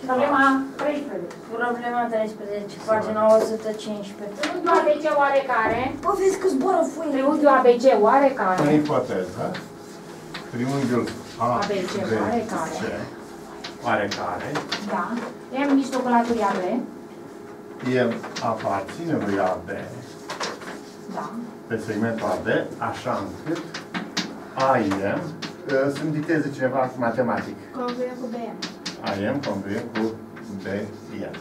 Problema 13. Problema 13, pagina 115. Triunghiul ABC oarecare. Bă, vezi că zboară foile. Triunghiul ABC oarecare. În ipoteză, triunghiul ABC oarecare. Oarecare. Da. M mijlocul laturii AB. El aparține lui AB Da. pe segmentul AB, așa încât AM, să-mi dicteze cineva matematic. Congruent cu BM. AM congruent cu BM.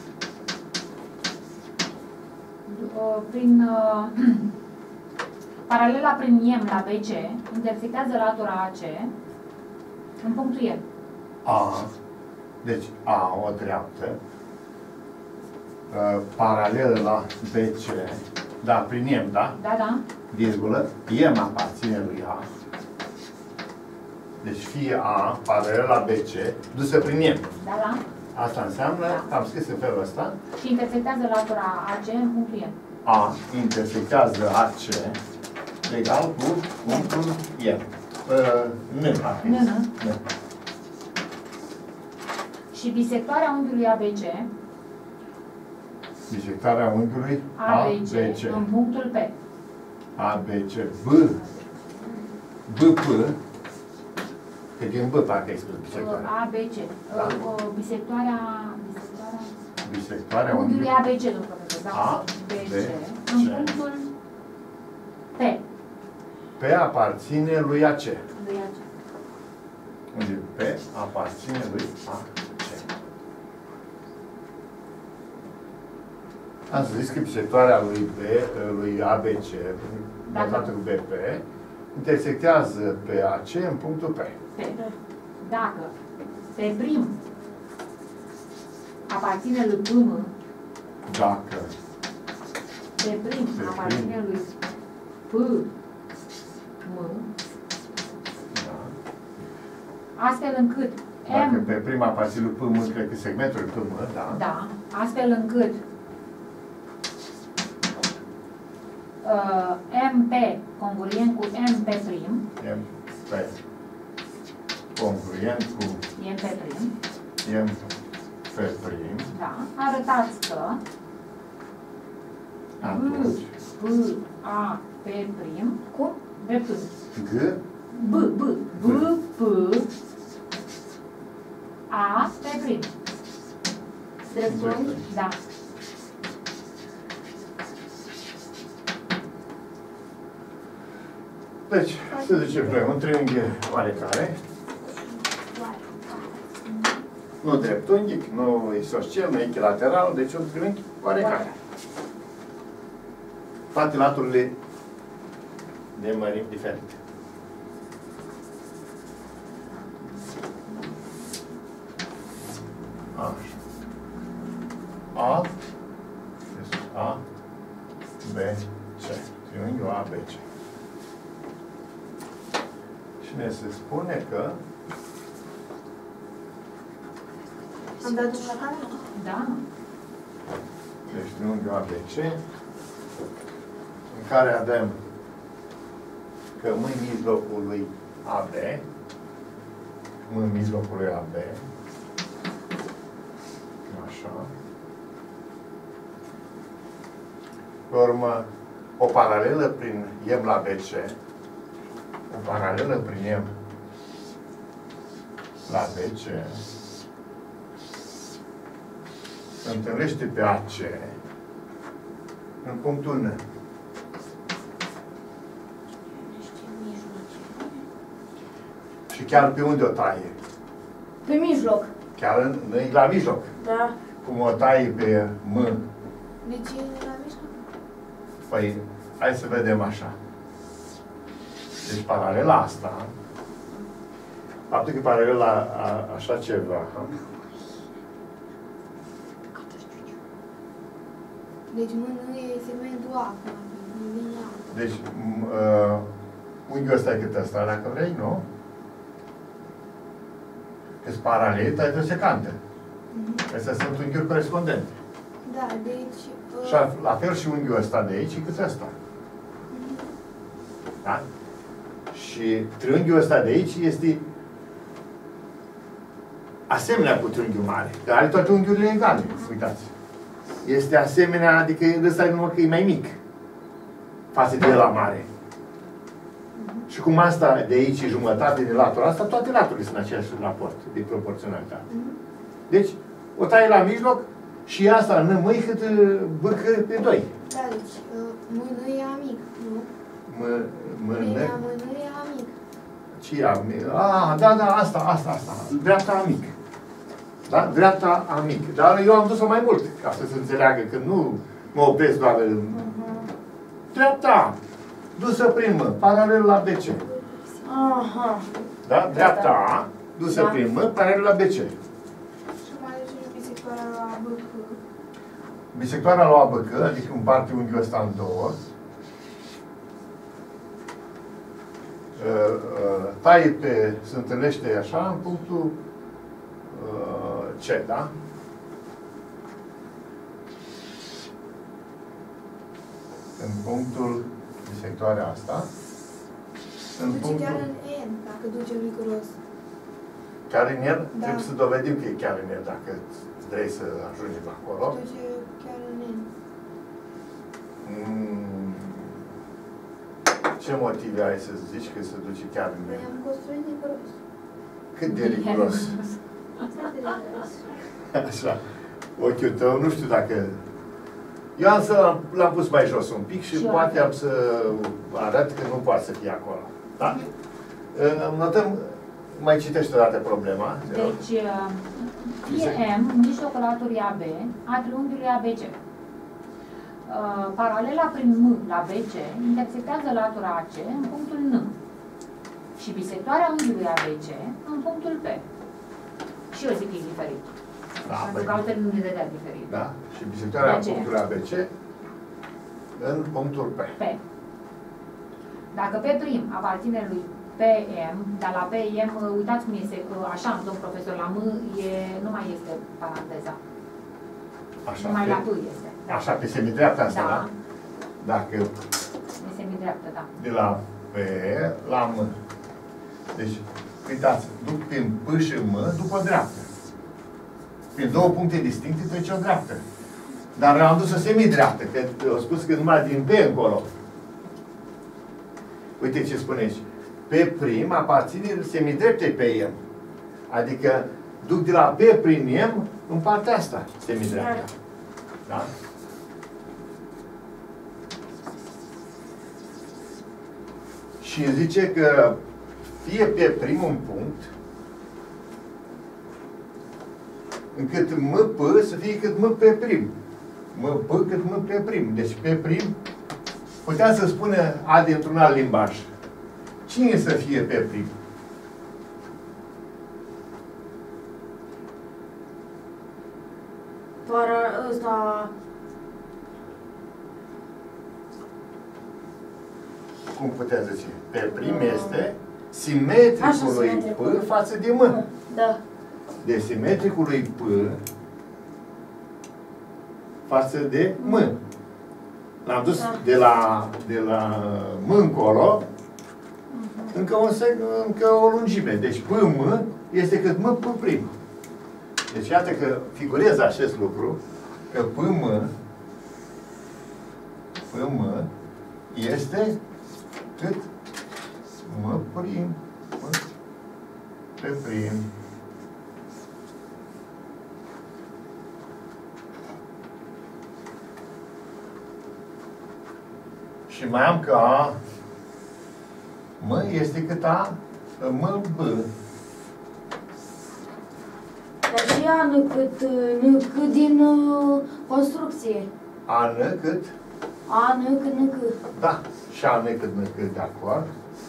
Prin paralela prin M la BC intersectează latura AC în punctul E. A, deci A, o dreaptă, paralelă la BC, da, prin M, da? Da, da. Virgulă, M aparține lui A. Deci fie A, paralelă la BC, dusă prin M. Da, da. Asta înseamnă, am scris în felul ăsta, Și intersectează latura AC în punctul E. A intersectează AC egal cu punctul M. N, N. Și bisectoarea unghiului ABC, bisectarea unghiului ABC în punctul P. ABC, BP, că din B parcă ai spus bisectoarea. ABC. Da. Bisectoarea Unghiului unghiului ABC, domnul profesor. Da? ABC. În punctul P. P aparține lui AC. Lui AC. Unde P aparține lui AC. Am zis că bisectoarea lui ABC, notată cu BP, intersectează pe AC în punctul P. Dacă P prim aparține lui PM, Dacă P prim aparține lui PM, da. astfel încât Dacă M, pe prima aparține lui PM, cred că segmentul PM, da? da, astfel încât MP congruent cu MP prim, MP congruent cu MP prim, MP prim, da, arătați că atunci B, A, P prim, cu dreptul. G, B, P, A, P prim. Dreptul, da. deci, să zicem noi, un triunghi oarecare, nu dreptunghic, nu isoscel, nu echilateral, deci un triunghi oarecare. Toate laturile de mărimi diferite. Așa. A, deci A, B, C. Triunghiul A, B, C. Și ne se spune că Am dat drumul la care? Da. deci triunghiul ABC, în care avem că M în mijlocul lui AB, M în mijlocul lui AB, așa. Pe urmă, o paralelă prin M la BC, o paralelă prin M la BC, întâlnește pe AC în punctul N. Și chiar pe unde o taie? Pe mijloc. Chiar la mijloc. Da. Cum o taie pe M. De ce e la mijloc? Păi, hai să vedem așa. Deci paralela asta, faptul că paralela așa ceva, Deci mână e segmentul A. deci unghiul ăsta e cât ăsta, dacă vrei, nu? Că-s paralel, ai vreo secante. Astea sunt unghiuri corespondente. Da, deci... Și la fel și unghiul ăsta de aici, cât ăsta. Da? Și triunghiul ăsta de aici este asemenea cu triunghiul mare, că are toate unghiurile egale, uitați. Este asemenea, adică ăsta numai că e mai mic față de la mare. Și cum asta de aici e jumătate de latura asta, toate laturile sunt în același raport de proporționalitate. Deci, o tai la mijloc și asta nămâi cât bâcă pe 2. Da, deci mână e amic, nu? Mână. Mână e amic. Ce e amic? Ah, da, asta. Dreapta amic. Da? Dreapta amic. Dar eu am dus-o mai mult, ca să se înțeleagă că nu mă opresc doar în... Dreapta! Dusă prin mână, paralel la BC. Aha. Da? Dreapta A, dusă prin mână, paralel la BC. Și mai alege bisectoarea la BC. Bisectoarea la ABC, adică împarte unghiul ăsta în două. Se întâlnește așa în punctul C, da? În punctul bisectoarea asta. În duce chiar în N, dacă duce riguros. Chiar în el? Da. Trebuie să dovedim că e chiar în el, dacă vrei să ajungem acolo. Duce chiar în N. Ce motive ai să zici că se duce chiar în Păi el? am construit riguros. Cât de riguros? Foarte riguros. Așa. Ochiul tău, nu știu dacă... Eu am să l-am pus mai jos un pic și poate am să arăt că nu poate să fie acolo. Da? Notăm, mai citește o dată problema. Deci, fie M, în mijlocul laturii AB, a triunghiului ABC. Paralela prin M la BC intersectează latura AC în punctul N și bisectoarea unghiului ABC în punctul P. Și eu zic că e diferit. Da, pentru că altfel nu ne dădea diferit. Da? Și bisectoarea în punctul ABC în punctul P. P. Dacă P' aparține lui PM, dar la PM, uitați cum este, așa, domn profesor, la M nu mai este paranteza. Așa, numai la P este. Da. Așa, pe semidreapta asta, da? Dacă E semidreaptă, da. de la P la M. Deci, uitați, duc prin P și M după dreaptă. Prin două puncte distincte trece o dreaptă. Dar am dus o semidreaptă, că au spus că numai din P încolo. Uite ce spune aici. P' aparține semidreptei pe M. Adică duc de la P prin M în partea asta, semidreapta. Da? Și zice că fie P' un punct, încât MP să fie cât MP'. MP cât MP'. Deci P', putea să spună A dintr-un alt limbaj. Cine să fie P'? Para ăsta... Cum putea zice? P' este simetricul lui P față de M. Da. De simetricul lui P față de M. L-am dus de la M încolo încă o lungime. Deci PM este cât MP'. Deci iată că figurez acest lucru, că PM este cât M'. Și mai am că A M este cât A M B. Dar și N cât din construcție. A N cât? A N cât N cât. Da, și A N cât N cât, de acord.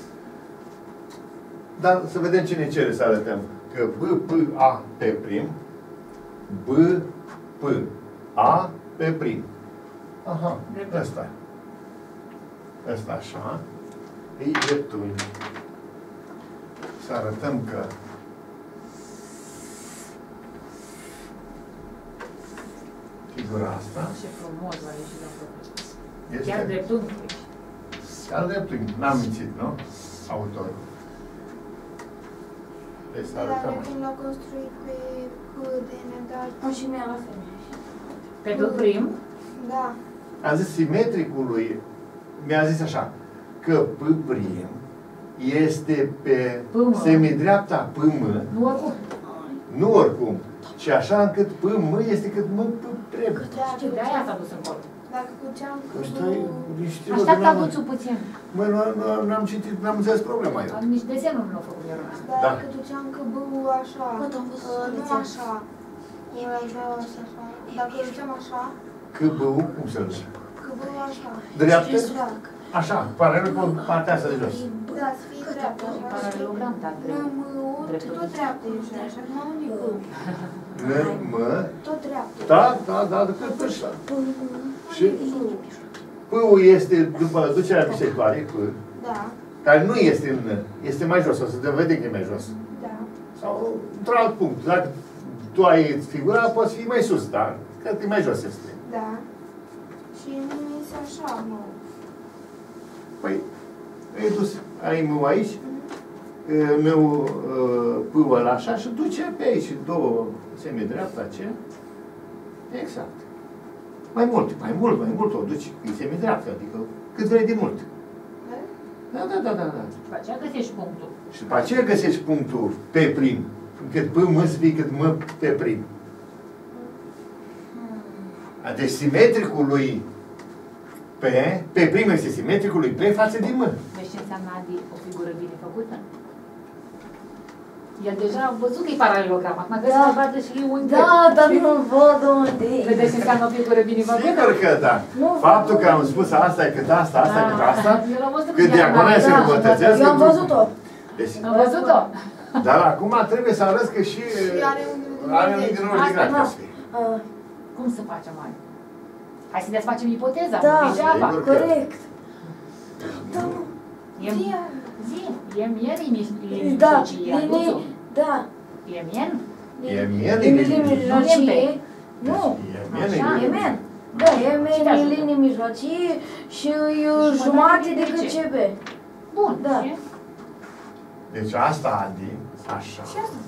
Dar să vedem ce ne cere să arătăm. Că B, P, A, P', B, P, A, P'. Aha, ăsta. Ăsta așa. E dreptunghi. Să arătăm că figura asta Ce frumos va ieși la profesor. este Chiar dreptunghi. chiar dreptunghi. N-am mințit, nu? Autorul. Deci să Dar arătăm. când l-a construit pe P de nedat. Și mie la fel. Pe P prim, Da. Am zis simetricului, mi-a zis așa, că P prim este pe PM. semidreapta PM, nu oricum. nu oricum, ci așa încât PM este cât M P trebuie. Și de-aia s-a dus încolo. Dacă făceam Ăsta e niște... Așteaptă avuțul puțin. Mă, n-am citit, n-am înțeles problema eu. Nici desenul nu l-a făcut eu. Dar Da. dacă duceam că B-ul așa, nu așa, așa. Dacă duceam așa, Că B-ul, cum se duce? că B-ul așa. Dreaptă? Așa, paralel cu partea asta de jos. Da, să fie dreaptă. Paralelogram, da, drept. M-ul tot dreaptă ești, așa cum am unit B. M, Tot dreaptă. da, cât ăsta. Și P-ul este după ducerea bisectoarei, P, Da, care nu este în N, este mai jos, o să te vedem că e mai jos. da. Sau într-un alt punct. Dacă tu ai figura, poți fi mai sus, dar cred că e mai jos este. Da. Și nu este așa, mă. Păi, e dus, ai meu aici, meu P-ul ăla așa și duce pe aici două semidreapta aceea. Exact. Mai mult o duci. E semidreaptă, adică cât vrei de mult. Da. Și pe aceea găsești punctul. Și după aceea găsești punctul P prim. Cât P M să fie cât M P prim. Deci simetricul lui P prim este simetricul lui P față de M. Vezi ce înseamnă, Adi, o figură bine făcută? El deja a văzut că e paralelogram. Acum trebuie să vadă și unde. Da, dar nu văd unde e. Vedeți ce înseamnă o figură bine făcută? Sigur că da. Faptul că am spus asta e cât asta, asta e cât asta, Eu l-am văzut cât cu diagonale se diagonale, da. învățățesc. Eu am văzut-o. Deci, Am văzut-o. dar acum trebuie să arăți că și are un unghi de 90 de grade. Asta, ca să fie. Cum să facem mai? Hai să desfacem ipoteza. Da, Degeaba. Sigur. corect. E mien Da, mijlocie, aduțul. da. E mien? E mie Linii de mijlocii. Nu, Așa. e men. Da, e men, e linii mijlocii și e jumate de cât CB. Bun. Da. și? Deci asta, Adi, așa.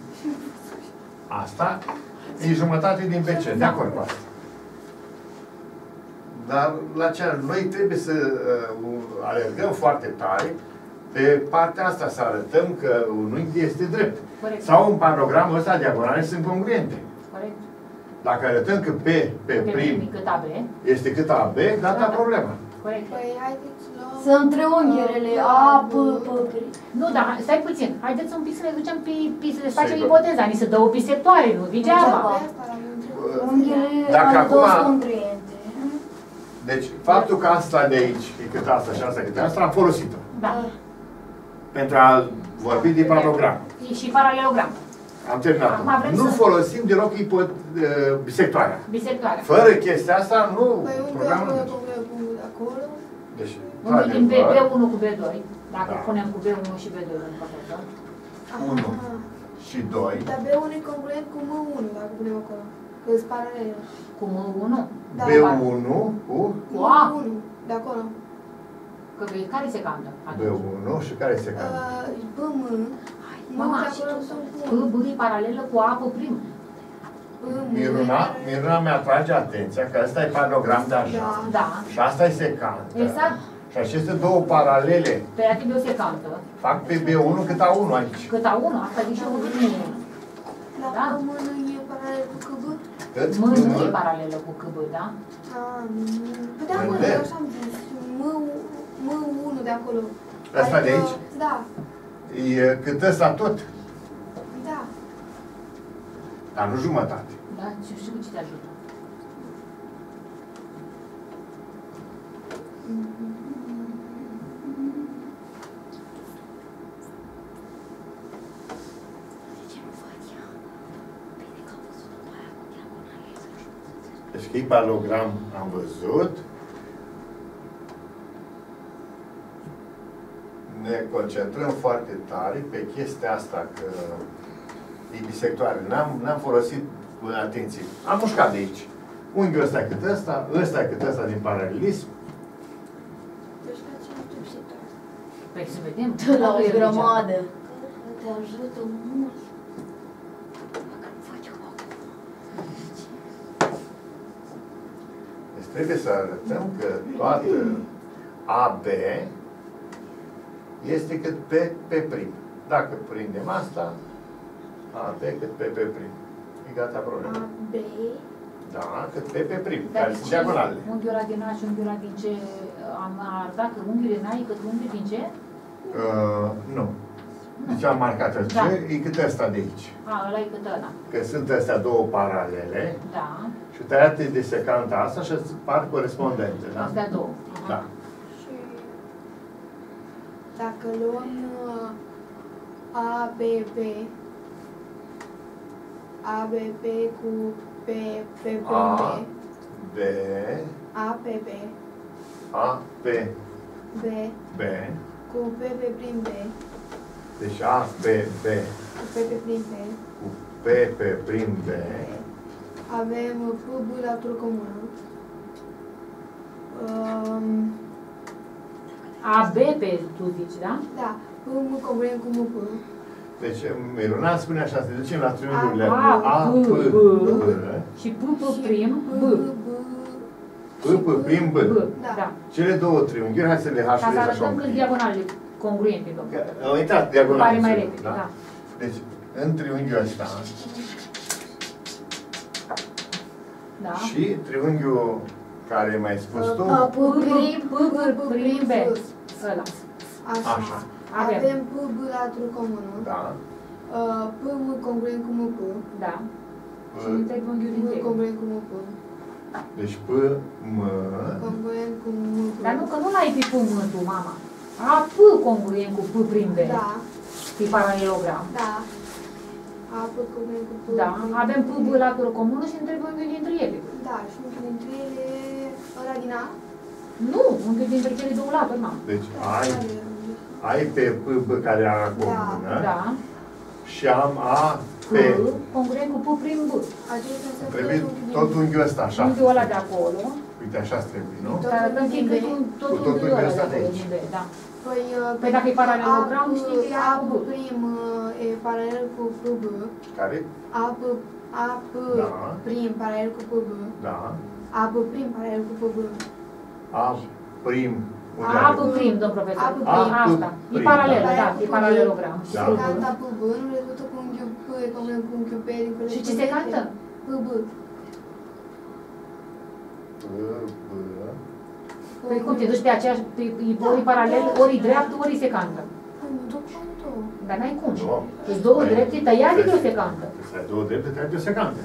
Asta e jumătate din BC, de acord cu asta. Dar la ce noi trebuie să alergăm foarte tare pe partea asta, să arătăm că un unghi este drept. Corect. Sau în parogramul ăsta diagonale sunt congruente. Corect. Dacă arătăm că P pe prim Cât AB. este cât AB, gata problema. Corect. Păi, haideți luăm... Sunt triunghiurile A, P, P, P. Nu, dar stai puțin. Haideți un pic să ne ducem pe să le facem Sigur. ipoteza. Ni se dă o bisectoare, nu? Degeaba. Pe asta l-am întrebat. Unghiile Dacă au două acum- congruente. Deci, faptul că asta de aici e cât asta și asta cât asta, am folosit-o. Da. Pentru a vorbi de paralogram. E și paralelogram. Am terminat. Acum vrem Nu să- folosim deloc bisectoarea. Bisectoarea. Fără chestia asta, nu Păi unde programul nu acolo, merge. cu acolo? Deci, Unde din într-adevăr, B1 cu B2. Dacă Da. punem cu B1 și B2 în cotă. Unu. Aha. și 2. Dar B1 e congruent cu M1, dacă punem acolo. Că sunt paralele. Cu M1. Da. B1 cu Cu A. M1, de acolo. Că care se cantă? B1 și care se cam? BM. Mama, de și acolo tu sunt P, B e paralelă cu A pe prim. Miruna mi-atrage atenția că ăsta e paralogram de așa. Da. Și asta e secantă. Exact. Și aceste două paralele Pe ea trebuie o secantă. fac pe B1 cât A1 aici. Cât A1, asta zice unul din mine. Da. Dacă M e paralel cu KB? Cât? M nu e paralelă cu KB, da? Păi de acolo, Unde? eu așa am zis. M1 de acolo. Ăsta de aici? Da, E cât ăsta tot, da. dar nu jumătate. Da? Și știu ce te ajută. Deci că e paralogram am văzut. Ne concentrăm foarte tare pe chestia asta, că e bisectoare. N-am folosit cu atenție. Am mușcat de aici. Unghiul ăsta e cât ăsta, ăsta e cât ăsta din paralelism. Deci facem tupsitor. Păi să vedem. La o Dacă e grămadă. Te ajută mult. trebuie să arătăm că toată AB este cât P prim. Dacă prindem asta, AB cât P prim. E gata problema. AB. Da, cât P prim, Dar care sunt diagonale. unghiul ăla din A și unghiul ăla din C am arătat că unghiul din A e cât unghiul din C? Nu. Deci am marcat C, Da. e cât ăsta de aici. A, ăla e cât ăla. Că sunt astea două paralele Da. și tăiate de secanta asta și par corespondente, da? Astea două. Aha. Da. Și dacă luăm ABB, ABB cu P A, B, APB, A, P, B B. cu P prim B, Deci A, B, B cu P prim B, cu P prim B. avem PB latură comună. AB pe tu zici, da? Da, PM congruent cu MP. Deci Miruna spune așa, să ducem la triunghiurile A, A, B, P, B. B, Și P prim, B. P prim B. B. Da. Da. Cele două triunghiuri, hai să le Ca să hașuiesc așa arătăm un cât pic. diagonalele congruente, domnule. Că au intrat diagonale. Pare mai repede, da. Deci, în triunghiul ăsta Da. și triunghiul care mai spus tu, P prim B. Ăla. Așa. Așa. Avem. Avem PB latură comună. da, PM congruent cu MP. Da. P, Și întreg unghiul din M C. congruent cu MP. deci P, M, Congruent cu MP. Dar nu, că nu l-ai pe P tu, mama. A, P congruent cu P prim B. Da, E paralelogram. da. AP congruent cu P. Da. Avem P latură comună și întreg unghiul dintre ele. Da, și unul dintre ele, ăla din A. Nu, unghiul dintre cele două laturi, mama. deci Da, ai pe P, B care are comună Da. și am A, P P. congruent cu P prim B. Acesta înseamnă Trebuie unghiul tot din unghiul ăsta, așa. Unghiul ăla de acolo. Uite, așa trebuie, nu? Să arătăm că e cât tot Cu tot unghiul ăla unghiul de ăsta de acolo, aici. din B, da. Păi dacă e paralelogram, știi că e A cu B. prim e paralel cu PB. Care? AP Da. prim paralel cu PB. Da. AP prim paralel cu PB. A, prim. unde A are? prim, domn profesor. A prim. Asta. E prim, paralelă, da. da, e paralelogram. Da. Secanta PB nu rezultă cu unghiul P, congruent cu unghiul P din Și ce se cantă? PB. P, B. Păi cum te duci pe aceeași, ori paralel, ori dreaptă, ori secantă. Nu, tot cantă. Dar n-ai cum. Nu. Deci două Păi, drepte tăiate de o secantă. Să ai două drepte, trebuie o secandă.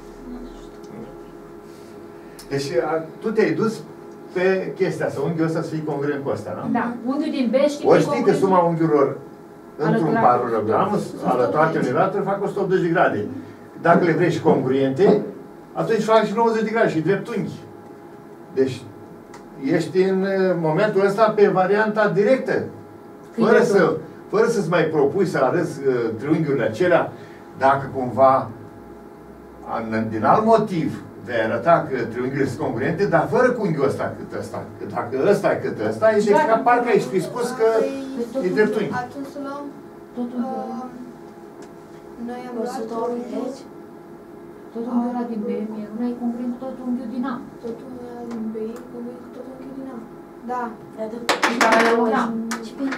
Deci tu te-ai dus pe chestia asta, unghiul ăsta să fie congruent cu ăsta, nu? Da, unghiul din B știi Ori că e știi că congruent. suma unghiurilor într-un Alăturate. paralogram, alăturate unei laturi, fac 180 de grade. Dacă le vrei și congruente, atunci faci și 90 de grade și drept unghi. Deci, ești în momentul ăsta pe varianta directă. Fără să-ți mai propui să arăți triunghiurile acelea, dacă cumva, din alt motiv, vei arăta că triunghiurile sunt congruente, dar fără cu unghiul ăsta cât ăsta. Că dacă ăsta e cât ăsta, e ca parcă ai fi spus că e drept unghi. Atunci să luăm, Tot unghiul ăla. noi am luat unghiul, Tot unghiul ăla din B, mie nu e congruent cu tot unghiul din A. tot unghiul din B, congruent cu tot unghiul din A. Da. E paralelogram. Ce bine.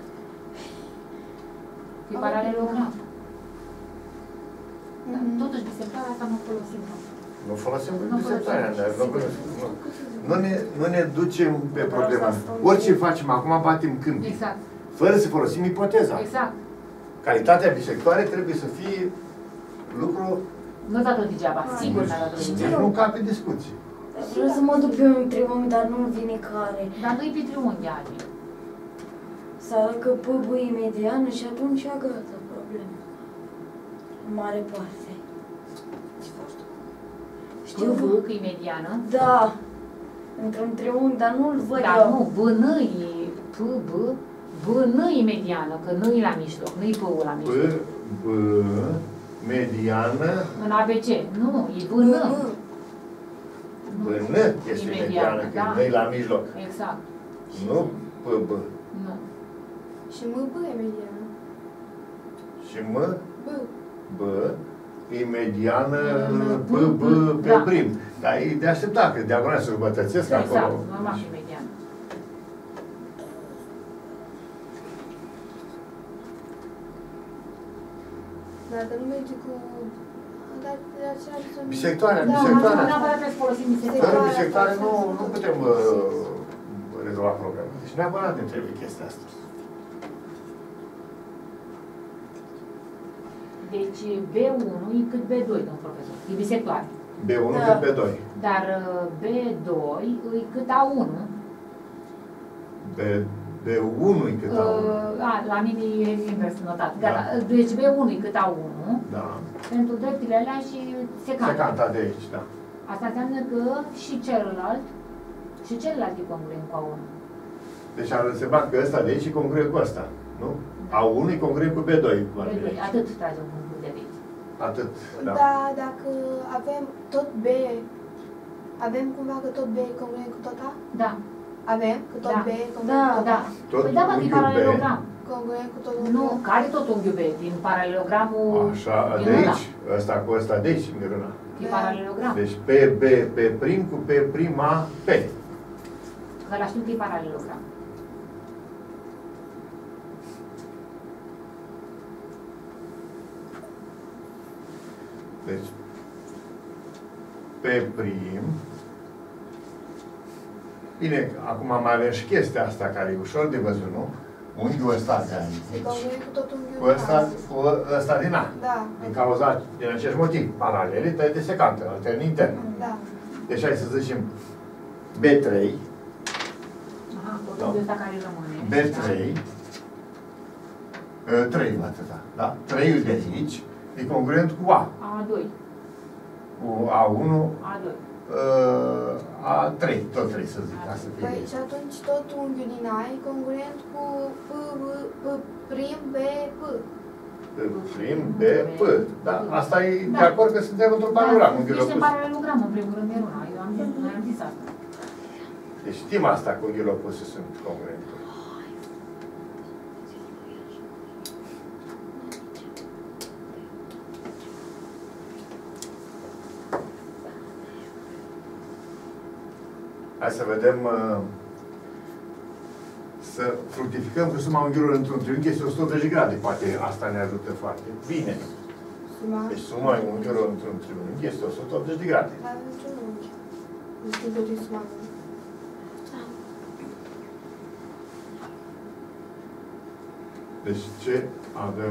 E paralelogram. Dar Mhm. totuși bisectarea asta nu o folosim. Nu folosim Nu biceptarea, dar folosim. nu ne ducem pe problema. Orice facem acum, batem câmpii. Exact, Fără să folosim ipoteza. exact. Calitatea bisectoare trebuie să fie lucru, Nu dat-o degeaba, sigur n-a dat-o deci degeaba. nu cape discuții. Vreau să mă duc pe un triunghi, dar nu vine care. Dar nu-i pe triunghi, Adi. Să arăt că PB e mediană și atunci gata, problema. În mare parte. Știu V că e mediană, Da. Într-un triunghi, dar nu-l văd dar eu. nu, B, N e P, B N e mediană, că N e la mijloc, nu e P-ul la B, mijloc. B, mediană, În ABC, nu, e B, N. B, N este E mediană, mediană, că da. nu e la mijloc. Exact. Nu P, B. Nu. Și MB e mediană. Și M, B. B, e mediană P, B, P Da. prim. Dar e de așteptat, că diagonale se răbătățesc acolo. Exact, normal și median. Dar nu merge cu... Dar de aceea sunt... Bisectoarea, Da, bisectoarea. nu neapărat trebuie să folosim Fără bisectoarea. bisectoare nu putem rezolva problema. Deci neapărat ne trebuie chestia asta. Deci B1 e cât B2, domn profesor. E bisectoare. B1 Da. cât B2. Dar B2 e cât A1. B1 e cât A1. La mine e invers notat. Da. Deci B1 e cât A1 Da. pentru dreptile alea și secanta. Secanta de aici, da. Asta înseamnă că și celălalt e congruent cu A1. Deci ar însemna că ăsta de aici e congruent cu ăsta. Nu? A1 e congruent cu B2. B2, atât tragem punctul de aici. Atât, da. Dar dacă avem tot B, avem cumva că tot B e congruent cu tot A? Da, Avem că tot Da. B e congruent cu tot da. A? Tot Păi da, mă, din unghiul B. paralelogram. Congruent cu tot Nu, care tot unghiul B? Din paralelogramul... Așa, din de ăla. aici. Ăsta cu ăsta de aici, Miruna. Din paralelogram. Deci P, B, P prim cu P prima P. Că la știu că e paralelogram. Deci P prim. Bine, acum mai avem și chestia asta care e ușor de văzut, nu? Unghiul ăsta de E aici. congruent cu tot unghiul Cu ăsta din A. Da. Din cauza, din acest motiv, paralele, tăi de secantă, altern intern. Da. Deci hai să zicem B3, Aha, tot Da. unghiul ăsta care rămâne. B3, 3 atâta, da? 3 de aici e congruent cu A, A2. cu A1, A2. A3, tot 3 să zic, ca să fie Păi bine. și atunci tot unghiul din A e congruent cu P prim B P. Prim, B, P. Da, asta e de acord că suntem într-un paralelogram. unghiul Ești în opus. paralelogram, în primul rând, Miruna. Eu am zis, noi am zis asta. Deci știm asta că unghiurile opuse sunt congruente. Hai să vedem, să fructificăm că suma unghiurilor într-un triunghi este 180 de grade. Poate asta ne ajută foarte bine. Suma. Deci suma unghiurilor într-un triunghi este 180 de grade. Dar avem niciun unghi. Nu știu de ce suma. Deci ce avem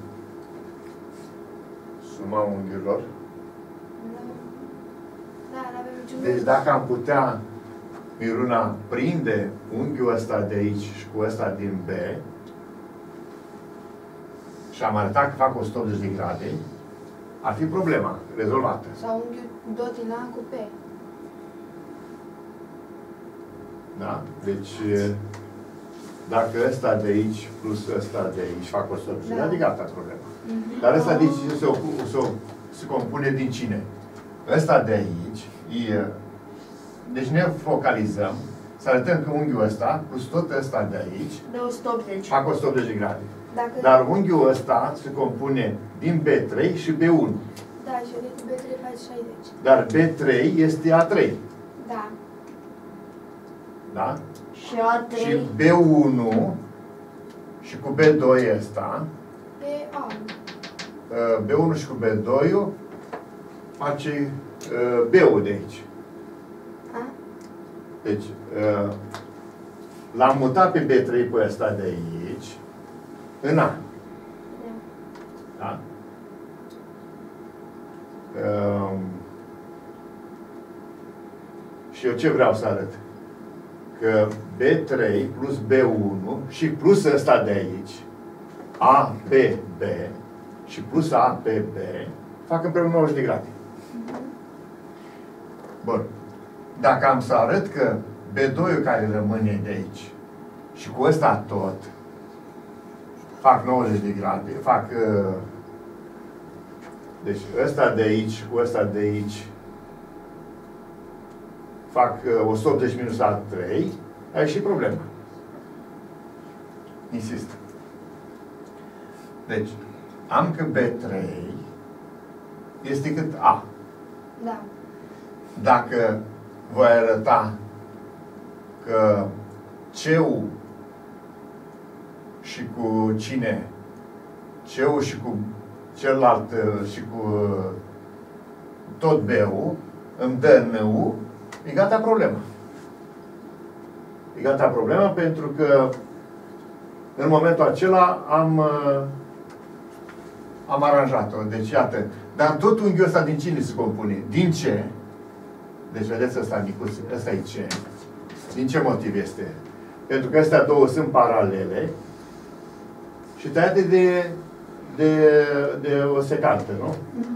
suma unghiurilor? Da, nu avem niciun Deci unghi. dacă am putea, Miruna, prinde unghiul ăsta de aici și cu ăsta din B și am arătat că fac 180 de grade, ar fi problema rezolvată. Sau unghiul tot din A cu P. Da? Deci, dacă ăsta de aici plus ăsta de aici fac 180 de grade, gata problema. Dar ăsta de aici se compune din cine? Ăsta de aici e... Deci ne focalizăm să arătăm că unghiul ăsta plus tot ăsta de aici De 180. fac 180 de grade. Dacă... Dar unghiul ăsta se compune din B3 și B1. Da, și eu cu B3 faci 60. Dar B3 este A3. Da. Da? Și A3. Și B1 și cu B2 ăsta, P A. B1 și cu B2 face B-ul de aici. A? Deci, l-am mutat pe B3 pe ăsta de aici, în A. Da. Da? Și eu ce vreau să arăt? Că B3 plus B1 și plus ăsta de aici, A, B, B, și plus A, B, B, fac împreună 90 de grade. Bun. Dacă am să arăt că B2-ul care rămâne de aici și cu ăsta tot fac 90 de grade, fac deci ăsta de aici cu ăsta de aici fac 180 minus A3, a ieșit problema. Insist. Deci, am că B3 este cât A. Da. Dacă voi arăta că C-ul și cu cine? C-ul și cu celălalt și cu tot B-ul îmi dă N-ul, e gata problema. E gata problema pentru că în momentul acela am aranjat-o. Deci, iată. Dar tot unghiul ăsta din cine se compune? Din ce? Deci, vedeți ăsta micuț, ăsta e ce? Din ce motiv este? Pentru că astea două sunt paralele și tăiate de o secantă, nu?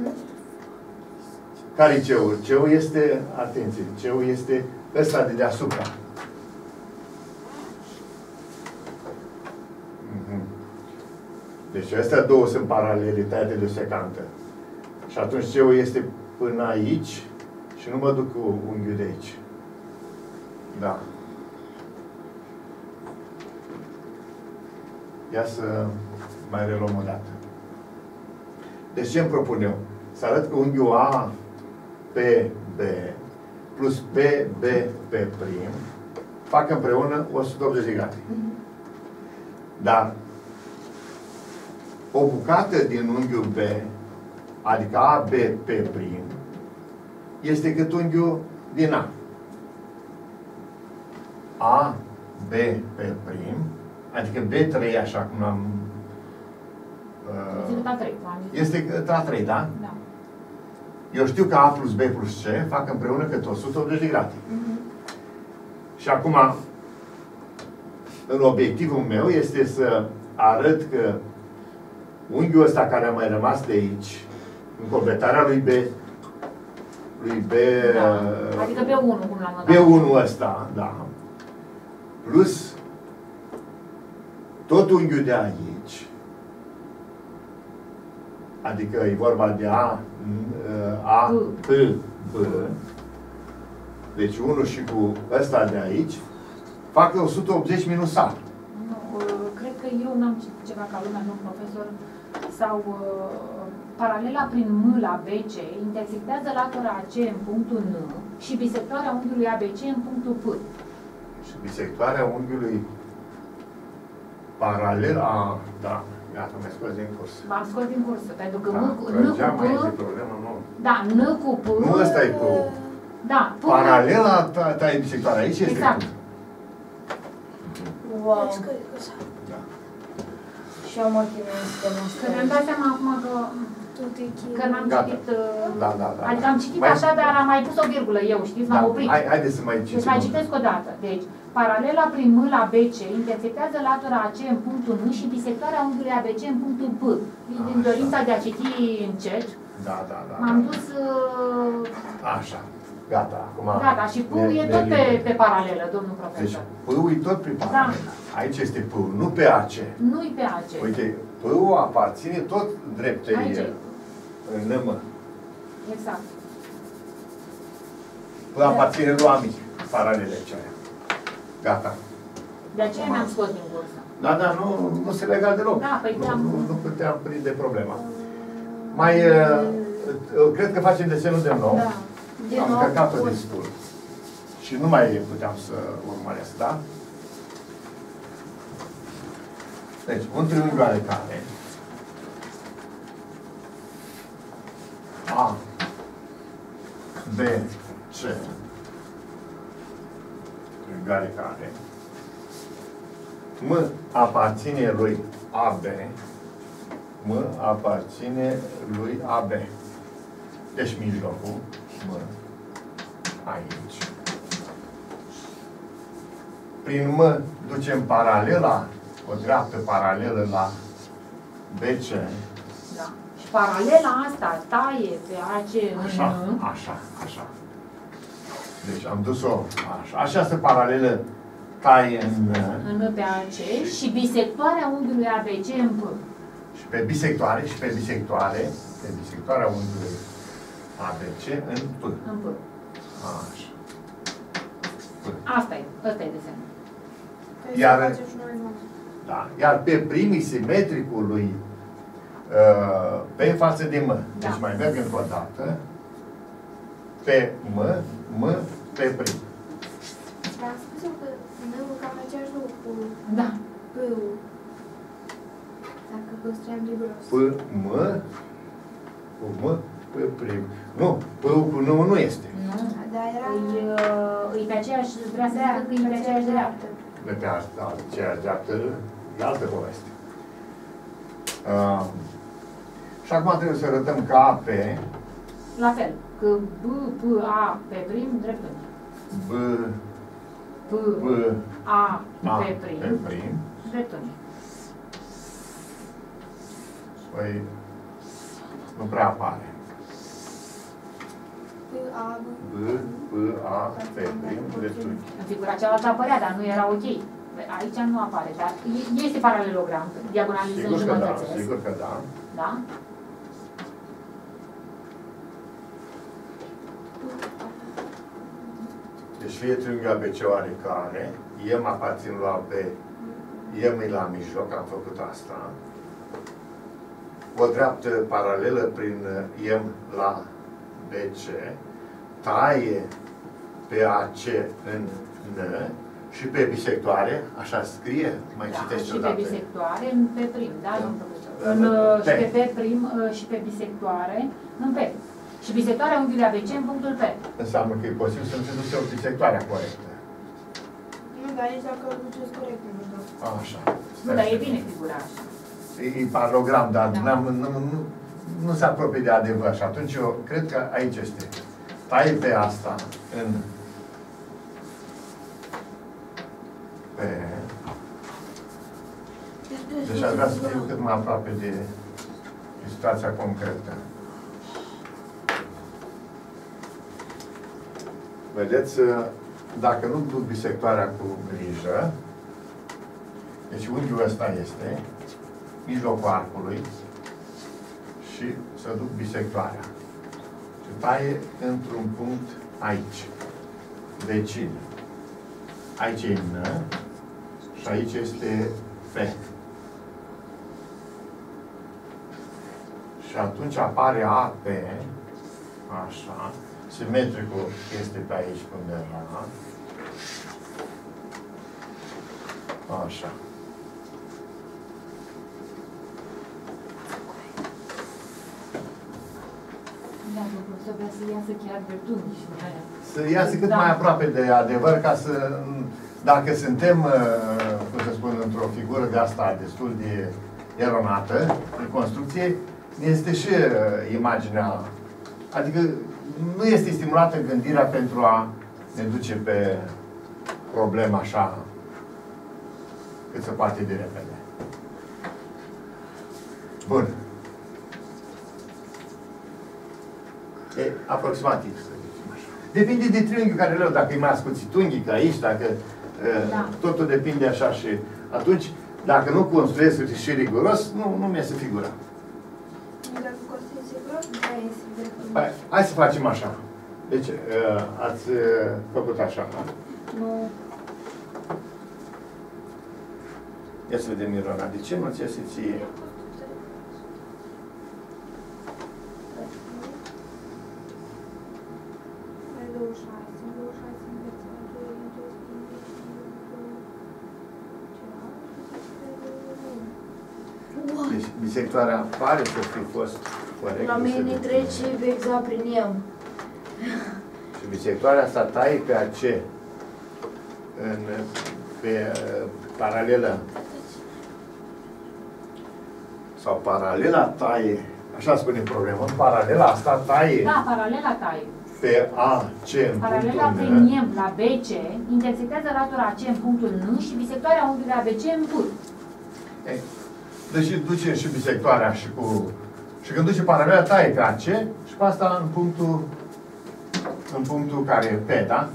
Care-i C-ul? C-ul este, atenție, C-ul este ăsta de deasupra. Deci astea două sunt paralele tăiate de o secantă. Și atunci C-ul este până aici și nu mă duc cu unghiul de aici. Da. Ia să mai reluăm o dată. Deci ce îmi propun eu? Să arăt că unghiul A pe B plus pe B pe prim fac împreună 180 de grade. Dar o bucată din unghiul B, adică AB pe prim, este cât unghiul din A. A, B pe prim, adică B3, așa cum am... Este A3, da? Da. Eu știu că A plus B plus C fac împreună cât 180 de grade. Și acum, în obiectivul meu este să arăt că unghiul ăsta care a mai rămas de aici, în completarea lui B, Da. Adică B1, cum l-am notat. B1 ăsta, da, plus tot unghiul de aici, adică e vorba de A, P, B, deci 1 și cu ăsta de aici, fac 180 minus A. Nu, cred că eu n-am citit ceva ca lumea, nu profesor, sau paralela prin M la BC intersectează latura AC în punctul N și bisectoarea unghiului ABC în punctul P. Și bisectoarea unghiului paralel a... Da, iată, mi-a scos din curs. V-am scos din cursă, pentru că Da, N cu P... Problema, nu. Da, N cu P... Nu ăsta e P. Da, P... Paralela ta e bisectoarea aici, este Exact. P. Wow. Da. Și eu mă chinuie să Că mi-am dat seama acum că n-am Gata. citit... Da. Adică am citit Mai- așa, dar am mai pus o virgulă eu, știți, m-am oprit. Haideți să mai citim. Deci mai citesc o dată. Deci, paralela prin M la BC intersectează latura AC în punctul N și bisectoarea unghiului ABC în punctul P. Din dorința de a citi încet, Da. m-am dus... Așa. Gata. Acum... Gata, și P-ul e tot pe paralelă, domnul Deci, profesor. P-ul e tot pe paralelă. Aici este P-ul, nu pe AC. Nu-i pe AC. Uite, P-ul aparține tot dreptei Aici e. în NM. Exact. P aparține lui A mic, paralele aceea. Gata. De aceea mi-am scos din cursă. Da, nu se lega deloc. Da, păi nu puteam prinde problema. Mai, cred că facem desenul de nou. Da. Din Am nou, încărcat-o bun. destul. Și nu mai puteam să urmăresc, da? Deci, un triunghi oarecare. A, B, C. Triunghi oarecare. M aparține lui AB. M aparține lui AB. Deci mijlocul, M, aici. Prin M ducem paralela, o dreaptă paralelă la BC. Da. Și paralela asta taie pe AC în Așa. Deci am dus-o așa. Așa se paralelă taie în pe AC și bisectoarea unghiului ABC în P. și pe bisectoarea unghiului ABC în P. În P. Așa. Asta e desenul. Iar pe primii simetricul lui P față de M. Da. Deci mai merg încă o dată. Pe M, M, pe prim. Dar am spus eu că n-ul cam aceeași lucru cu Da. P-ul. Dacă păstrăm riguros. P, M, cu M, P prim. Nu, P-ul cu N nu este. Nu. Dar era... E pe aceeași, vrea să zică că e pe aceeași dreaptă. De pe aceeași dreaptă, e altă poveste. Și acum trebuie să arătăm că AP, La fel, că B, P, A pe prim, dreptunghi. B, P, P, A A, pe pe prim, prim. dreptunghi. Păi, nu prea apare. P-A, B, P, A, pe prim, dreptunghi. În figura cealaltă apărea, dar nu era ok. Aici nu apare, dar este paralelogram, diagonalizând Sigur că da, jumătățile. sigur că da. Da? Deci fie triunghiul ABC oarecare, M aparțin la B, M e la mijloc, am făcut asta. O dreaptă paralelă prin M la BC, taie pe AC în N și pe bisectoare, așa scrie, mai Da, citești și odată. pe bisectoare, în P prim, da, Da. domnul profesor? Pe. Și pe P prim și pe bisectoare, în P. Și bisectoarea unghiului ABC în punctul P. Înseamnă că e posibil să nu se duce o bisectoarea corectă. nu, dar nici dacă îl duceți corect, nu știu. Așa. Nu, dar e bine figura așa. E paralogram, dar Da. nu se apropie de adevăr. Și atunci eu cred că aici este. Tai pe asta în pe... Deci aș vrea să fiu cât mai aproape de situația concretă. Vedeți, dacă nu duc bisectoarea cu grijă, deci unghiul ăsta este mijlocul arcului și să duc bisectoarea. Și taie într-un punct aici, vecin. Aici e N și aici este P. Și atunci apare AP, așa, simetricul este pe aici undeva. Așa. Da, domnul profesor vrea să iasă chiar dreptunghi și aia. Să iasă cât Da. mai aproape de adevăr, ca să, dacă suntem, cum să spun, într-o figură de asta destul de eronată, în construcție, este și imaginea, adică nu este stimulată gândirea pentru a ne duce pe problema așa cât se poate de repede. Bun. E aproximativ, să zicem așa. Depinde de triunghiul care le-au, dacă e mai ascuțit unghic aici, dacă Da. totul depinde așa și atunci, dacă nu construiesc și riguros, nu mi-e să figura. Dacă construiți sigur, da, este dreptul. Hai, hai să facem așa. Deci, ați făcut așa, da? Nu. Ia să vedem, Mirona, de ce nu ți iese ție? Mai 26, 26 Deci, bisectoarea pare să fi fost corect. La mine trece exact prin el. Și bisectoarea asta taie pe AC pe paralelă sau paralela taie, așa spune problema, în paralela asta taie Da, paralela taie. pe AC în Paralela punctul prin N. M la BC intersectează latura AC în punctul N și bisectoarea unghiului ABC în P. Ei, deci duce și bisectoarea și cu... Și când duce paralela taie pe AC și pe asta în punctul care e P, da?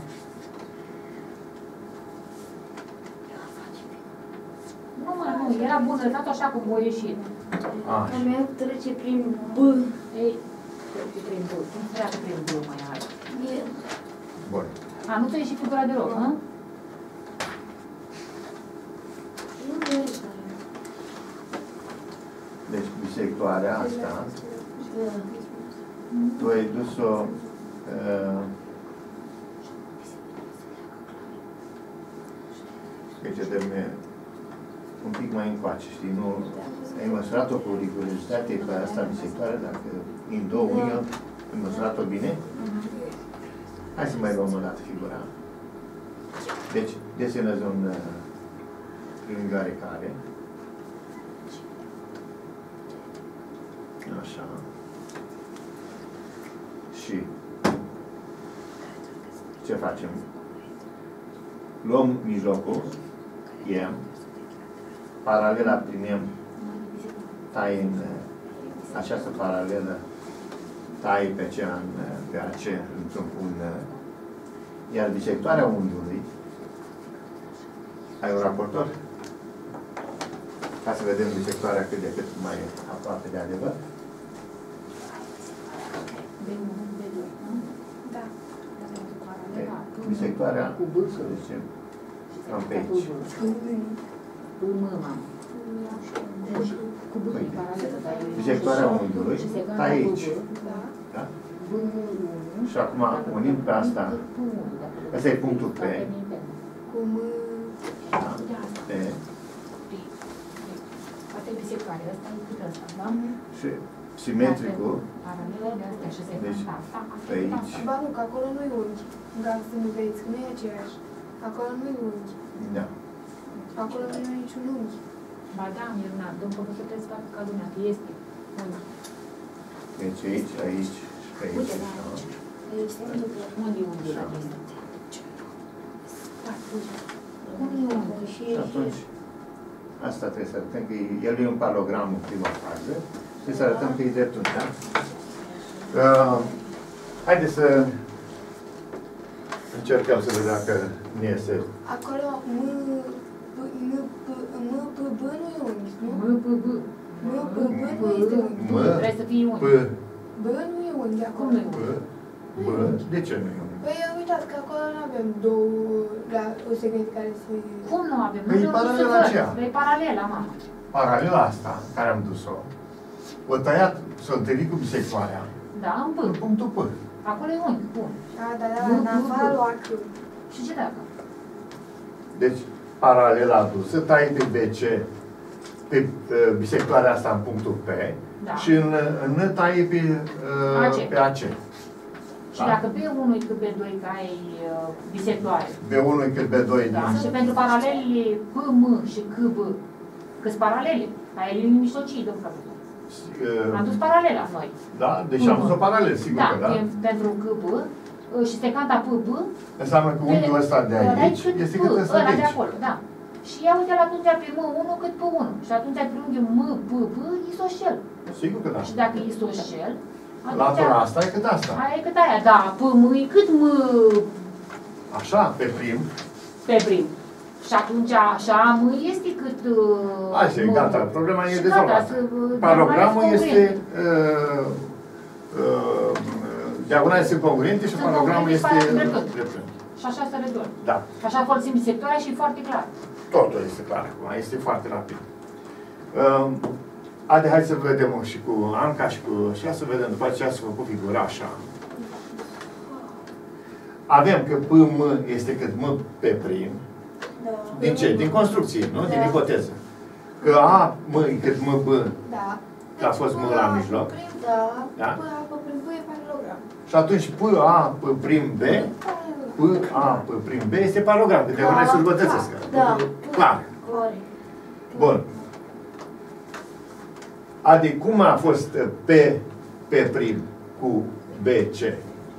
Nu, mă, nu, era bun lăsat așa cum o ieșit. Așa. La mine trece prin B. Ei, trece prin B. Cum se treacă prin B mai are? E- Bun. A, nu ți-a ieșit figura deloc, nu? Nu vezi. Deci bisectoarea asta, tu ai dus-o deci de un pic mai încoace, știi, nu ai măsurat-o cu rigorozitate pe asta bisectoare, dacă în două unghi ai măsurat-o bine. Hai să mai luăm o dată figura. Deci, desenezi un triunghi oarecare. Așa. Și ce facem? Luăm mijlocul, M, paralela prin M, tai în această paralelă, tai pe cea pe AC într-un iar bisectoarea unghiului, ai un raportor? Ca să vedem bisectoarea cât de cât mai aproape de adevăr. Da. Bisectoarea, să zicem, cam pe aici. Bisectoarea unghiului, stai aici. Da? Și acum unim pe asta. Asta e punctul P. Da? P. Și simetricul. Deci, pe aici. Ba nu, că acolo nu-i unghi. În caz să nu vezi, că nu e aceeași. Acolo nu-i unghi. Da. Acolo nu e niciun unghi. Ba da, minunat. Domnul profesor trebuie să facă ca lumea, că este unghi. Deci aici, aici și pe aici. Unde e unghiul acesta? Unde e unghiul? Și atunci, asta trebuie să arătăm, că el e un paralogram în prima fază. Trebuie să arătăm că e dreptunghi, da? Haideți să încercăm să vedem dacă ne iese. Acolo M-P-B nu e unghi, nu? M-P-B. M-P-B nu este unghi. Trebuie să fie unghi. B nu e unghi acolo. Cum nu e unghi? B. De ce nu e unghi? Păi uitați că acolo nu avem două la o secvență care se... Cum nu avem? Păi e paralela aceea. E paralela, mamă. Paralela asta, care am dus-o, o tăiat, s-o întâlnit cu bisectoarea. Da, în P. În punctul P. Acolo e unghi, bun. Da, în afară lua C. Și ce dacă? Deci, paralela adusă, tai pe BC, pe bisectoarea asta în punctul P, Da. și în N tai pe AC. Și dacă B1 e cât B2 că ai bisectoare. B1 e cât B2 Da? din... Și pentru paralelele PM și KB, câți paralele? Ai linii mijlocii, domnul profesor. Am dus paralela noi. Da? Deci am dus o paralel, sigur Da, că da. pentru KB și secanta PB. Înseamnă că unghiul ăsta de aici este cât ăsta de ăla de aici. acolo, da. Și ia uite-l atunci pe M1 cât pe 1. Și atunci pe unghiul M-P-B isoscel. Sigur că da. Și dacă e isoscel, Latura asta e cât asta. aia e cât aia, da. PM e cât M Așa, pe prim. pe prim. Și atunci așa M este cât... Așa, gata. Problema e și rezolvată. gata, Paralogramul diagonale este... diagonale sunt congruente și Sunt paralogramul este congruente, dreptunghi. Și așa se rezolvă. Da. Așa folosim bisectoarea și e foarte clar. Totul este clar acum, este foarte rapid. Hai să vedem și cu Anca și cu... Și să vedem după aceea să făcut figura așa. Avem că PM este cât M pe prim. Da. Din ce? Din construcție, nu? Din ipoteză. Că A, M e cât M, B, Da. că a fost M la mijloc. Da. Da? P prin B e paralogram. Și atunci P, A, P prim B, P, A, P prim B este paralogram, că diagonale se îmbătățesc. Da. Clar. Corect. Bun. Adică cum a fost P prim cu BC?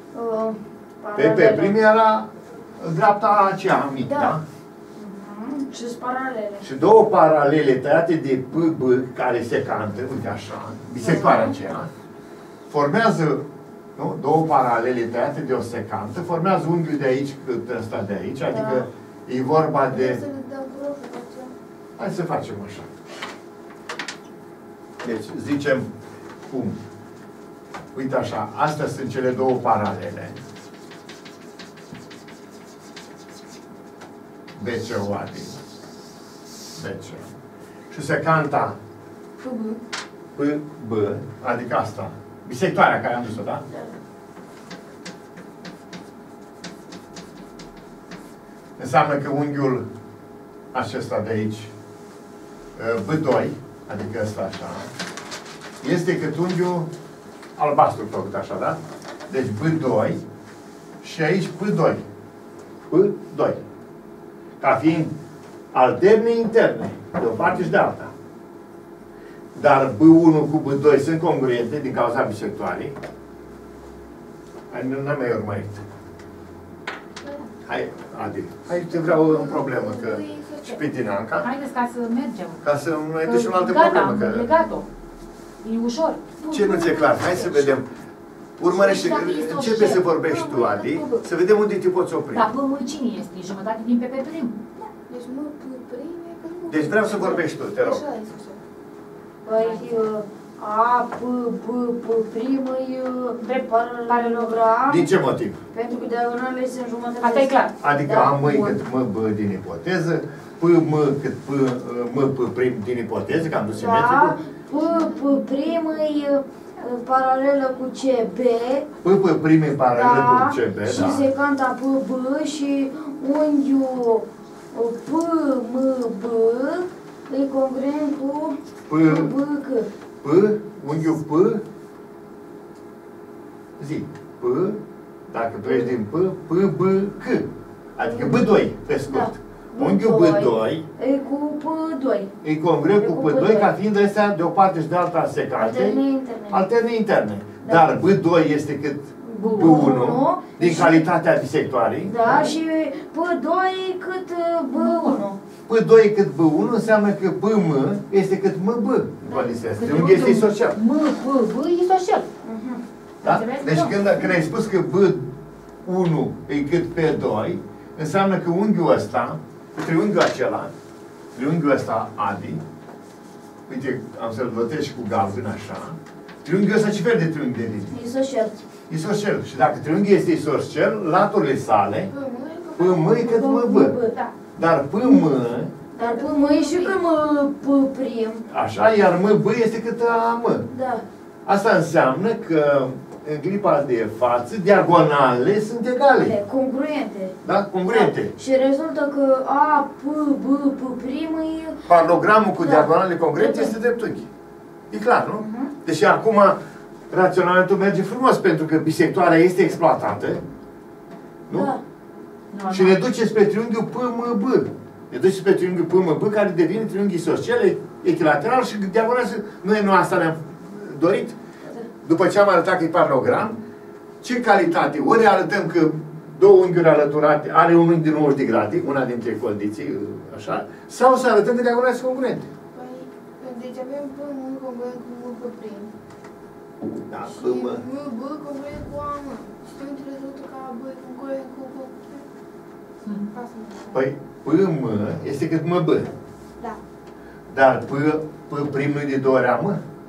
P prim era dreapta aceea mică, da? Și sunt paralele. Și două paralele tăiate de PB care se cantă, uite așa, bisectoarea aceea, formează, nu? Două paralele tăiate de o secantă, formează unghiul de aici cât ăsta de aici, adică e vorba de... Să ne dăm profil. Hai să facem așa. Deci, zicem cum? Uite așa, astea sunt cele două paralele. BC-ul adică. BC. Și secanta PB. P B, adică asta. Bisectoarea care am dus-o, da? Înseamnă că unghiul acesta de aici, B2, adică ăsta așa, este cât unghiul albastru făcut așa, da? Deci B2 și aici P2. P2. Ca fiind alterne interne, de o parte și de alta. Dar B1 cu B2 sunt congruente din cauza bisectoarei. N-am mai urmărit. Hai, Adi, hai, te vreau o problemă, că și pe tine, Anca. Haideți ca să mergem. Ca să mai ducem o altă Gata, problemă. am legat-o. E ușor. Ce nu ți-e clar? Hai să vedem. Urmărește, începe să vorbești tu, Adi, să vedem unde te poți opri. Dar până cine este? E jumătate din PP prim. Deci mă prime, că nu... Deci vreau să vorbești tu, te rog. Așa este așa. Păi, A, P, B, P primă e paralelogram. Din ce motiv? Pentru că diagonalele sunt jumătate. Asta e clar. Adică Da. A M cât M B din ipoteză, P M cât M P prim din ipoteză, că am dus simetricul. Da, P primă e paralelă cu CB. P P prim e paralel cu CB, Și da. secanta P B și unghiul P M B e congruent cu P, B C. P, unghiul P, zi, P, dacă pleci din P B C. Adică B2, pe scurt. Da. Unghiul B2 E cu P2. e congruent cu P2 ca fiind astea de o parte și de alta secante. Alterne interne. Alterne interne. Da. Dar B2 este cât B1 din calitatea bisectoarei. Da, și P2 cât B1. P2 cât B1 înseamnă că BM este cât MB în condiția asta. Triunghiul este isoscel. M, P, B, isoscel. Da? Deci când ai spus că B1 e cât P2, înseamnă că unghiul ăsta, triunghiul acela, triunghiul ăsta Adi, uite, am să-l votez și cu galben așa, triunghiul ăsta ce fel de triunghi de linie? Isoscel. Isoscel. Și dacă triunghiul este isoscel, laturile sale, PM e cât MB. Da. Dar PM, Dar P e și că P prim. așa, iar MB este cât AM. Da. Asta înseamnă că în clipa de față, diagonalele sunt egale. Congruente. Da? Congruente. Da. Și rezultă că A, P, B, P prim e... Paralogramul cu Da. diagonale congruente Da. este dreptunghi. E clar, nu? Deși acum raționamentul merge frumos, pentru că bisectoarea este exploatată. Nu? Da. Și ne duce spre triunghiul PMB. Ne duce spre triunghiul PMB, care devine triunghi isoscel, echilateral și diagonal. Noi nu asta ne-am dorit? După ce am arătat că e paralogram, ce calitate? Ori arătăm că două unghiuri alăturate are un unghi de 90 de grade, una dintre condiții, așa, sau să arătăm că diagonale sunt congruente. Păi, deci avem P, M, congruent cu M, P prim. Da, Și PM. M, B, congruent cu A, M. Și atunci rezultă ca B, congruent cu P prim. Asta nu știu. Păi, PM este cât MB. Da. Dar P prim nu e de 2 ori AM?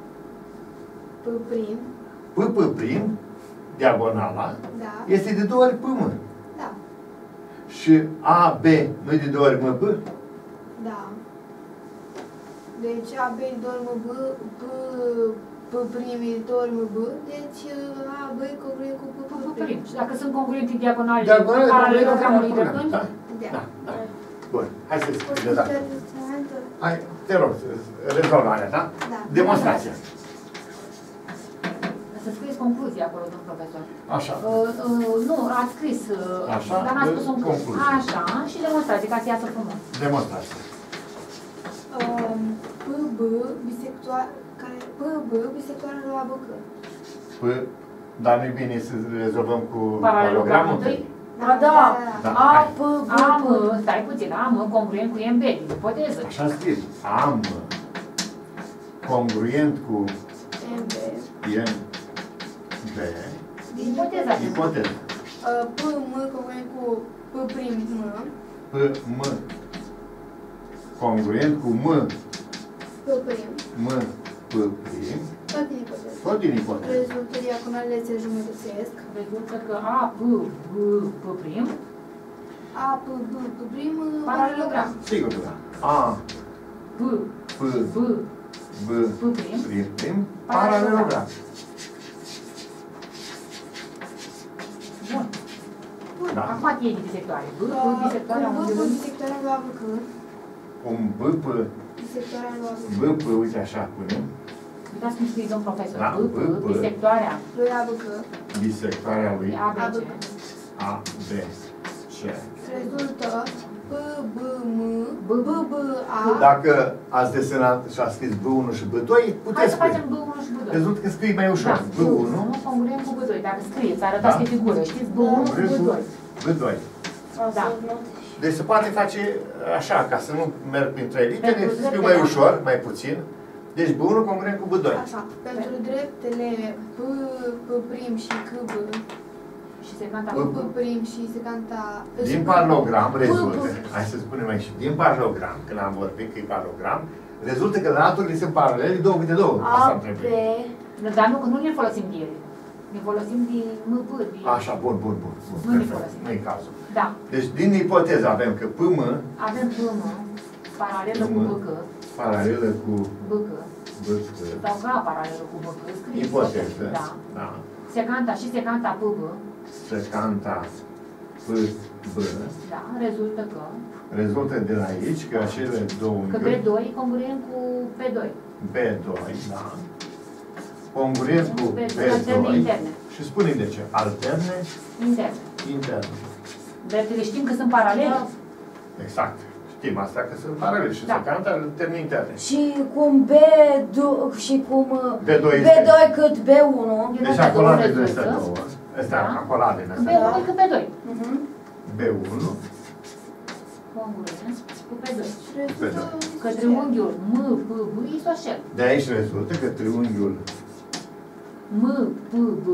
P prim. P prim, diagonala, Da. este de 2 ori PM. Da. Și AB nu e de 2 ori MB? Da. Deci A, B, 2 M, B, P prim e 2 ori M, B. Deci A, B, congruent cu P P prim. prim. Și dacă sunt congruente diagonale, Diagonale, paralelogramului congruente, dreptunghi, da? Da. Da, da. Bun, hai să Poți scrie, da. să instrumentul? Hai, te rog, rezolvarea, da? Da. Demonstrația. să scrieți concluzia acolo, domn profesor. Așa. Nu, ați scris, Așa, dar n-ați spus un concluzie. Așa, și demonstrație, ca să iasă frumos. Demonstrație. PB, bisectoare la BC. Păi, dar nu-i bine să rezolvăm cu Paralelogramul paralelogramul întâi? Da, da. Da. A, P, B, Am, P. stai puțin, am congruent cu MB, ipoteză. Așa scrie. Am congruent cu MB. B, Ipoteza. ipoteză. P, M, congruent cu P prim M. P, M congruent cu M, P prim. M, P prim, Tot din ipoteză. tot din ipoteză. Rezultă diagonalele se jumătățesc. Rezultă că A, P, B, P prim, A, P, B, P prim, paralelogram. Sigur că da. A, P, P, B, prim, paralelogram. Bun. Da. Acum e bisectoare. Bisectoarea unghiului. Bisectoarea lui ABC. Un Bisectoarea lui ABC. uite așa punem. Uitați cum scrie domn profesor. Da, Bisectoarea Lui ABC. Bisectoarea lui ABC. ABC. Rezultă BBA. Dacă ați desenat și ați scris B1 și B2, Hai puteți să facem scrie. B1 și B2. Rezultă că scrii mai ușor. Da, B1, congruent cu B2. Dacă scrieți, arătați pe figură, știți? B1 cu B2. B2. Da. Deci se poate face așa, ca să nu merg prin 3 litere, Pentru să scriu dreptele. mai ușor, mai puțin. Deci B1 congruent cu B2. Așa. Pentru dreptele B' și KB. Și secanta B' și secanta. Din paralogram rezultă, hai să spunem aici, din paralogram, când am vorbit că e paralogram, rezultă că laturile sunt paralele, 2 câte 2. Asta îmi trebuie. Dar nu, că nu ne folosim de ele. Ne folosim din MP. Așa, bun. Nu ne folosim. Nu e cazul. Da. Deci din ipoteză avem că PM Avem PM paralelă cu BC. paralelă cu BC. BC. Sau K paralelă cu BC. Scrie. Ipoteză. Da. Da. Secanta și secanta PB. Secanta PB. Da. Rezultă De la aici că acele două că unghiuri B2 e congruent cu P2. B2, da. Congruent cu Alterne B2. interne. Și spune de ce. Alterne interne. Dreptele știm că sunt paralele. Exact. Știm asta că sunt paralele și Da. secanta alterne interne. Și cum B2 și cum B2 B2 cât B1. Deci acoladele astea două. Astea acoladele astea două. B1 e cu P2. B1 Congruent cu P2. B2. Că triunghiul MPB e isoscel. De aici rezultă că triunghiul MPB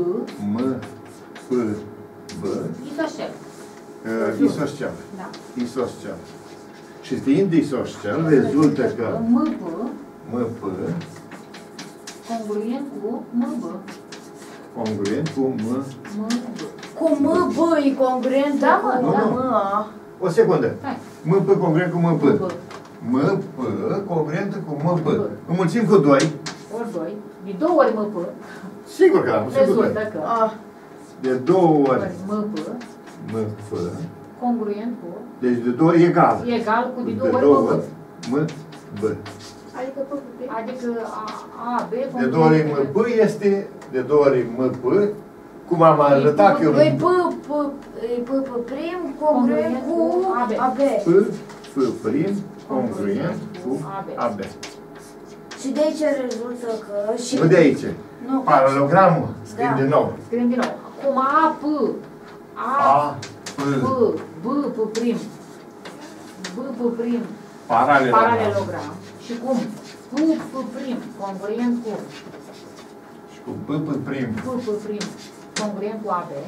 MPB isoscel. isoscel. Da. Isoscel. Și fiind isoscel, rezultă că MP MP congruent cu MB. congruent cu MB. Cu MB e congruent Da, mă, cu da. MA. O secundă. Hai. MP congruent cu MP. MP congruent cu MP. Înmulțim cu 2. Ori 2. De 2 ori MP. Sigur că da. Sigur Rezultă că. că De 2 ori ori MP MP. congruent cu Deci de 2 ori egal. egal cu de 2 De ori 2 MP. ori MB. Adică PP. Adică AB De 2 ori MP este de 2 ori MP. Cum am arătat că eu Păi P prim congruent cu AB. P prim congruent cu AB. Și de aici rezultă că și... Nu de aici. Nu. Paralelogramul. Scriem Da. din nou. Scriem din nou. Acum AP. A, P, B prim. B prim. paralelogram. Paralelogram. Și cum? P prim. Congruent cu Și cu P prim. P prim. Congruent cu AB.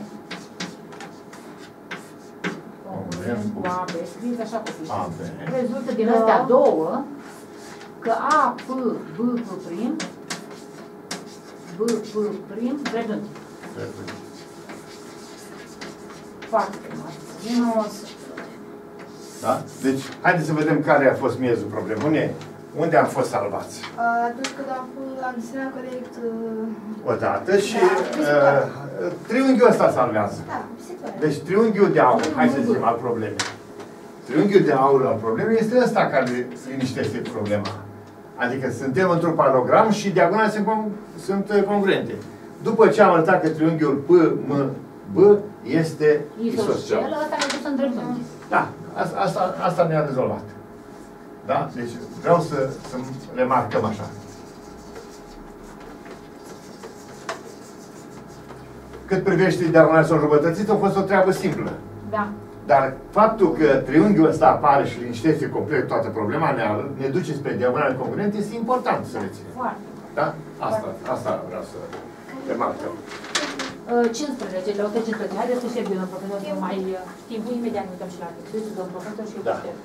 Congruent cu AB. Scrieți așa copii. AB. Rezultă din astea două că A, P, B prim, B prim, redund. Foarte frumos. Da? Deci, haideți să vedem care a fost miezul problemei. Unde am fost salvați? Atunci când am desenat corect. Odată și triunghiul ăsta salvează. Da, bisectoare. Deci triunghiul de aur, hai să zicem, al problemei. Triunghiul de aur al problemei este ăsta care liniștește problema. Adică suntem într-un paralogram și diagonale sunt congruente. După ce am arătat că triunghiul P-M-B este isoscel. Ăsta ne-a dus în dreptunghi. Da, asta ne-a rezolvat. Da? Deci vreau să remarcăm așa. Cât privește diagonale sau înjumătățite, a fost o treabă simplă. Da. Dar faptul că triunghiul ăsta apare și liniștește complet toată problema, ne duce spre diagonale congruente, este important să reținem. Foarte. Da? Asta vreau să remarcăm. 15, la 115. Haideți să ștergem, domnul profesor, să mai timpul imediat ne uităm și la textul, domnul profesor și eu Da. șterg.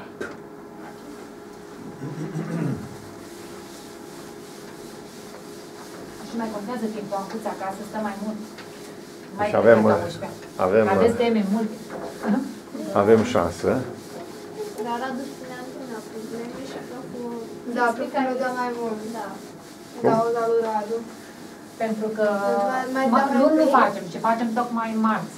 Și mai contează timpul, am pus acasă, stă mai mult. Mai Deci avem, la 11. avem, Aveți teme multe. avem șansă. Dar Radu spunea într-una probleme și a fost Da, preferă de mai mult. Da. Da, o da lui Radu. Pentru că Mai luni nu facem, ce facem tocmai marți.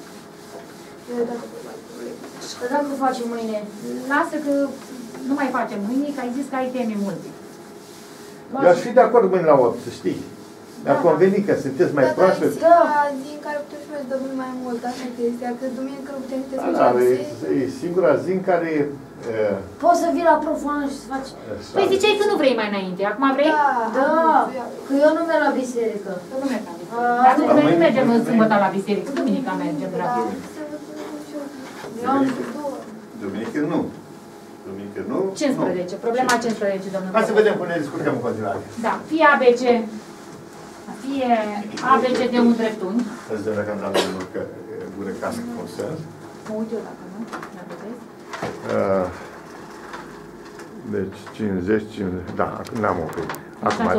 Și dacă facem mâine? Lasă că nu mai facem mâine, că ai zis că ai teme multe. Eu aș fi de acord mâine la 8, să știi. Mi-ar conveni că sunteți mai proaspeți. Da, zi în care putem să dăm mai mult, asta e chestia, că duminică nu putem să Da, e singura zi în care... Poți să vii la profană și să faci... Păi ziceai că nu vrei mai înainte, acum vrei? Da, că eu nu merg la biserică. Că nu mergi la biserică. Dar noi nu mergem în sâmbătă la biserică, duminica mergem, dragă. Duminică nu. Duminică nu. 15, problema 15, domnul. Hai să vedem cum ne descurcăm în continuare. Da, fie ABC, fie ABC de un dreptunghi. Să zicem dacă am dat unul că gură cască consens. Mă uit eu dacă nu, dacă vezi. Deci 50, 50, da, n-am oprit. Acum,